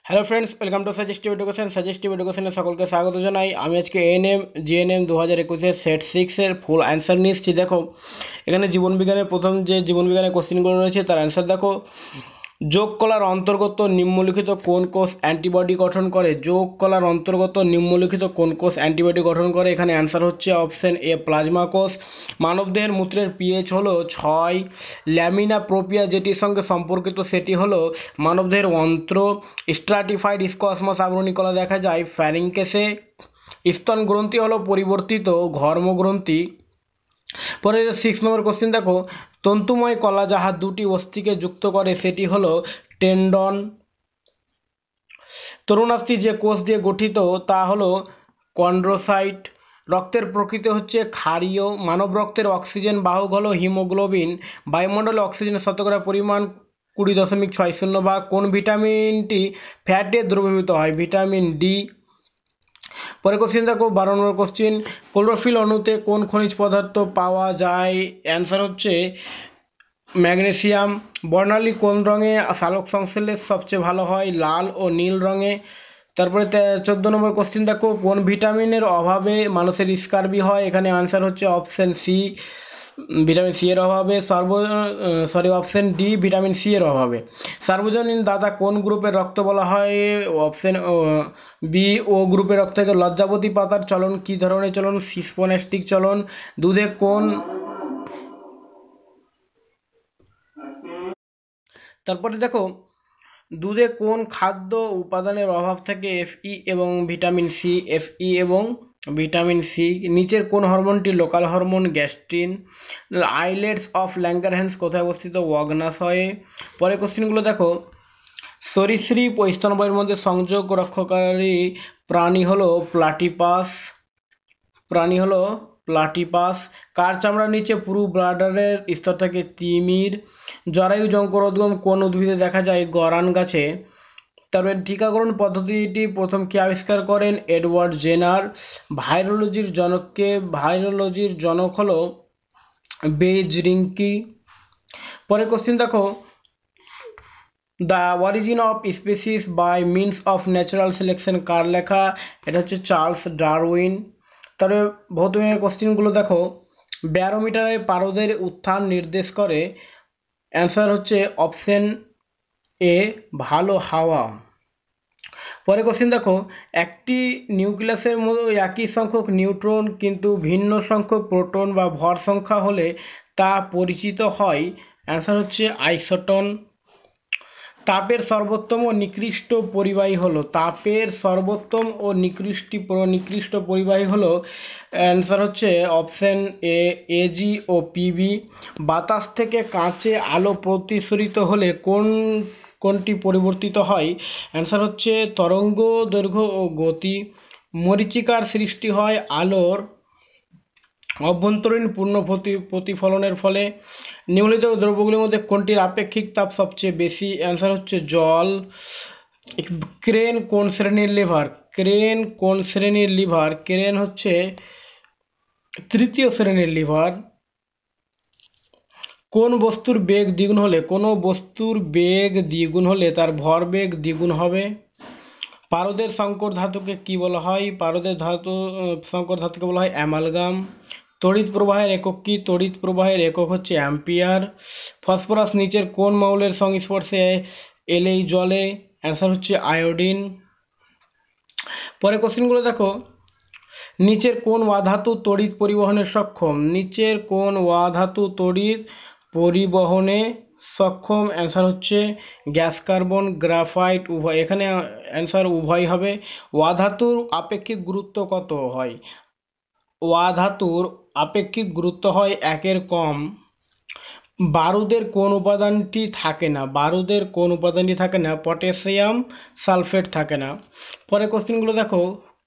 Hello friends, welcome to suggestive এডুকেশনে সকলকে স্বাগত জানাই। আমি আজকে এএনএম জিএনএম 2021-এর সেট 6-এর ফুল অ্যান্সার নিয়ে এসেছি। দেখো, এখানে জীবনবিজ্ঞানের প্রথম যে জীবনবিজ্ঞানের কোশ্চেনগুলো রয়েছে তার অ্যান্সার দেখো। যোগ কলার অন্তর্গত নিম্নলিখিত কোন কোষ অ্যান্টিবডি গঠন করে? যোগ কলার অন্তর্গত নিম্নলিখিত কোন কোষ অ্যান্টিবডি গঠন করে? এখানে অ্যান্সার হচ্ছে অপশন এ, প্লাজমা কোষ। মানবদেহের মূত্রের পিএইচ হলো 6। ল্যামিনা প্রোপিয়া যেটির সঙ্গে সম্পর্কিত সেটি হলো মানবদেহের অন্ত্র। স্ট্রাটিফাইড স্কোয়াশমাস আগ্রণী কলা দেখা যায় ফ্যারিংকেসে। স্তন গ্রন্থি হলো পরিবর্তিত ঘর্মগ্রন্থি। পরে 6 নম্বর কোশ্চেন দেখো, তন্তুময় কলা যাহা দুটি অস্থিকে যুক্ত করে সেটি হলো টেন্ডন। তরুণাস্থি যে কোষ দিয়ে গঠিত তা হলো কন্ড্রোসাইট। রক্তের প্রকৃতি হচ্ছে ক্ষারীয়। মানব রক্তের অক্সিজেন বাহক হলো হিমোগ্লোবিন। বায়ুমণ্ডলে অক্সিজেনের শতকরা পরিমাণ 20.60 ভাগ। কোন ভিটামিনটি ফ্যাটে দ্রবীভূত হয়? Vitamin D. পরে কোশ্চেন দেখো 12 নম্বর কোশ্চেন, ক্লোরোফিল অণুতে কোন খনিজ পদার্থ পাওয়া যায়? অ্যান্সার হচ্ছে ম্যাগনেসিয়াম। বর্ণালী কোন রঙে সালোক সংশ্লেষ সবচেয়ে ভালো হয়? লাল ও নীল রঙে। তারপরে 14 নম্বর কোশ্চেন দেখো, কোন ভিটামিনের অভাবে মানুষের স্কার্বি হয়? এখানে আনসার হচ্ছে অপশন সি, ভিটামিন সি এর অভাবে। অপশন ডি, ভিটামিন সি এর অভাবে। সার্বজনীন দাতা কোন গ্রুপের রক্ত বলা হয়? অপশন বি, ও গ্রুপের রক্ত থেকে। লজ্জাবতী পাতার চলন কী ধরনের চলন? সিস্পোনেস্টিক চলন। দুধে কোন তারপরে দেখো, দুধে কোন খাদ্য উপাদানের অভাব থাকে? এফই এবং ভিটামিন সি। এফই এবং ভিটামিন সি। নিচের কোন হরমোনটি local hormone? Gastrin. Islets of Langerhans কোথায় অবস্থিত? অগ্নাশয়ে। পরে কোশ্চেনগুলো দেখো, সরীসৃপ ও স্তন্যপায়ীর মধ্যে সংযোগ রক্ষাকারী প্রাণী হলো প্লাটিপাস। কার চামড়ার নিচে পুরু ব্লাডারের স্তর থাকে? তিমির। জরায়ু যঙ্কর উদ্গম কোন উদ্ভিদে দেখা যায়? গরান গাছে। তারপরে টিকাকরণ পদ্ধতিটি প্রথম কে আবিষ্কার করেন? Edward Jenner. ভাইরোলজির জনক হলো বেইজ-রিঙ্কি। পরে কোশ্চেন দেখো, the origin of species by means of natural selection কার লেখা? এটা হচ্ছে চার্লস ডারউইন। তবে ভৌতবিজ্ঞানের কোশ্চেনগুলো দেখো, ব্যারোমিটারে পারদের উত্থান নির্দেশ করে? অ্যান্সার হচ্ছে অপশন এ, ভালো হাওয়া। পরে কোশ্চেন দেখো, একটি নিউক্লিয়াসের মধ্যে একই সংখ্যক নিউট্রন কিন্তু ভিন্ন সংখ্যক প্রোটন বা ভর সংখ্যা হলে তা পরিচিত হয়? অ্যান্সার হচ্ছে আইসোটন। তাপের সর্বোত্তম ও নিকৃষ্ট পরিবাহী হলো অ্যান্সার হচ্ছে অপশন এ, এজি ও পিবি। বাতাস থেকে কাঁচে আলো প্রতিসরিত হলে কোনটি পরিবর্তিত হয়? অ্যান্সার হচ্ছে তরঙ্গ দৈর্ঘ্য ও গতি। মরীচিকার সৃষ্টি হয় আলোর অভ্যন্তরীণ পূর্ণ প্রতিফলনের ফলে। নিম্নলিখিত দ্রব্যগুলির মধ্যে কোনটির আপেক্ষিক তাপ সবচেয়ে বেশি? অ্যান্সার হচ্ছে জল। ক্রেন কোন শ্রেণীর লিভার? ক্রেন হচ্ছে তৃতীয় শ্রেণীর লিভার। কোনো বস্তুর বেগ দ্বিগুণ হলে তার ভরবেগ দ্বিগুণ হবে। পারদের সংকর ধাতুকে কি বলা হয়? সংকর ধাতুকে বলা হয় অ্যামালগাম। তড়িৎ প্রবাহের একক কি? তড়িৎ প্রবাহের একক হচ্ছে অ্যাম্পিয়ার। ফসফরাস নিচের কোন মৌলের সংস্পর্শে এলেই জ্বলে? অ্যান্সার হচ্ছে আয়োডিন। পরে কোশ্চেনগুলো দেখো, নিচের কোন অধাতু তড়িৎ পরিবহনে সক্ষম? অ্যান্সার হচ্ছে গ্যাস কার্বন, গ্রাফাইট, উভয়। এখানে অ্যান্সার উভয় হবে। অধাতুর আপেক্ষিক গুরুত্ব কত হয়? অধাতুর আপেক্ষিক গুরুত্ব হয় 1-এর কম। বারুদের কোন উপাদানটি থাকে না? পটাশিয়াম সালফেট থাকে না। পরে কোশ্চেনগুলো দেখো,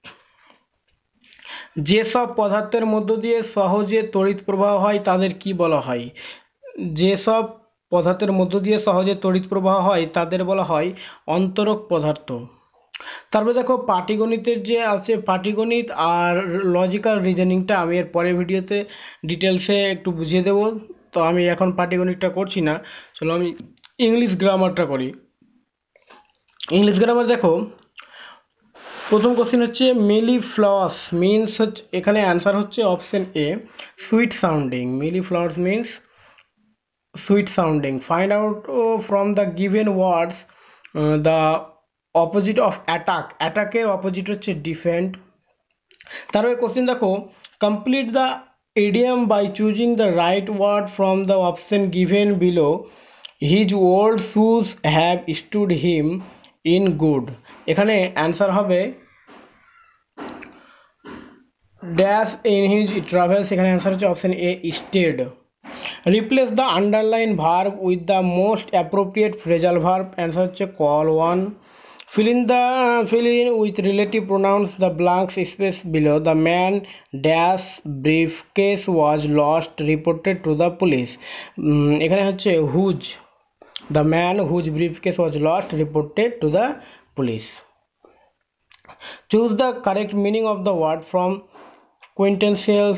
যেসব পদার্থের মধ্য দিয়ে সহজে তড়িৎ প্রবাহ হয় তাদের কি বলা হয়? যেসব পদার্থের মধ্য দিয়ে সহজে তড়িৎ প্রবাহ হয় তাদের বলা হয় অন্তরক পদার্থ। তারপরে দেখো, পাটিগণিতের যে আছে, পাটিগণিত আর লজিক্যাল রিজনিংটা আমি এর পরের ভিডিওতে ডিটেলসে একটু বুঝিয়ে দেবো। তো আমি এখন পাটিগণিতটা করছি না, চলো আমি ইংলিশ গ্রামারটা করি। ইংলিশ গ্রামার দেখো, প্রথম কোশ্চেন হচ্ছে মেলিফ্লাওয়ার্স মিনস হচ্ছে, এখানে অ্যান্সার হচ্ছে option A sweet sounding. Mellifluous means sweet sounding. Find out from the given words the opposite of attack. অ্যাটাকের অপোজিট হচ্ছে ডিফেন্ড। তারপরে কোশ্চেন দেখো, complete the idiom by choosing the right word from the option given below. His old shoes have stood him in good. এখানে answer হবে dash in his travels. এখানে answer হচ্ছে option A stead. Replace the underline verb with the most appropriate phrasal verb. Answer হচ্ছে call one. fill in with relative pronouns the blank space below. The man dash briefcase was lost reported to the police. এখানে হচ্ছে whose. The man whose briefcase was lost reported to the police. Choose the correct meaning of the word from quintessential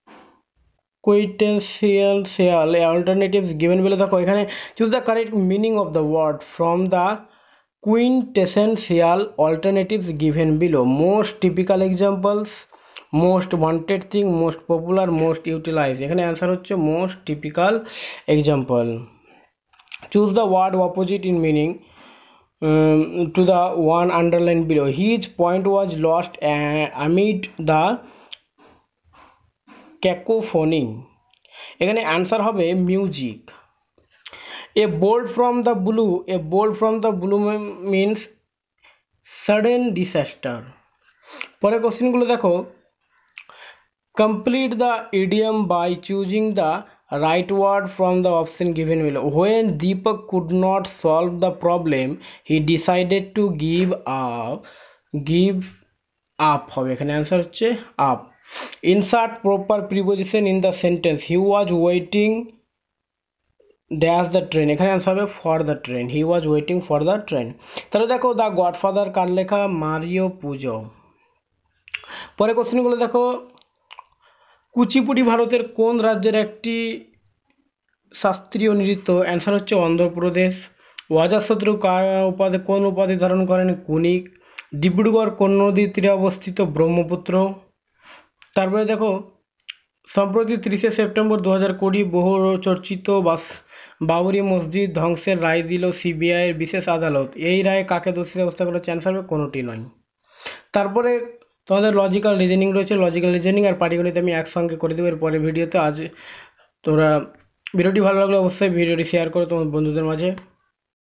alternatives given below. দেখো এখানে choose the correct meaning of the word from the quintessential alternatives given below. Most typical examples, most wanted thing, most popular, most utilized. এখানে answer হচ্ছে most typical example. Choose the word opposite in meaning to the one underlined below. His point was lost amid the cacophony. এখানে answer হবে music. A bolt from the blue. A bolt from the blue means sudden disaster. পরে কোশ্চেনগুলো দেখো, complete the idiom by choosing the right word from the option given below. When Deepak could not solve the problem, he decided to give up হবে। এখানে answer হচ্ছে up. Insert proper preposition in the sentence. He was waiting dash the train. এখানে answer হবে for the train. He was waiting for the train. তাহলে দেখো the godfather কার লেখা? Mario পুজো। পরে কোশ্চেনগুলো দেখো, কুচিপুড়ি ভারতের কোন রাজ্যের একটি শাস্ত্রীয় নৃত্য? অ্যান্সার হচ্ছে অন্ধ্রপ্রদেশ। অজাতশত্রু কোন উপাধি ধারণ করেন? কুনিক। ডিব্রুগড় কোন নদীর তীরে অবস্থিত? ব্রহ্মপুত্র। তারপরে দেখো, সম্প্রতি 30 সেপ্টেম্বর 2020 বহু চর্চিত বাবরি মসজিদ ধ্বংসের রায় দিল সিবিআইয়ের বিশেষ আদালত। এই রায়ে কাকে দোষী সাব্যস্ত করা? চান্স হবে কোনোটি নয়। তারপরে তোমাদের লজিক্যাল রিজনিং রয়েছে। লজিক্যাল রিজনিং আর পাটিগণিত আমি একসঙ্গে করে দেবো এর পরের ভিডিওতে। আজ তোমরা ভিডিওটি ভালো লাগলে অবশ্যই ভিডিওটি শেয়ার করো তোমার বন্ধুদের মাঝে।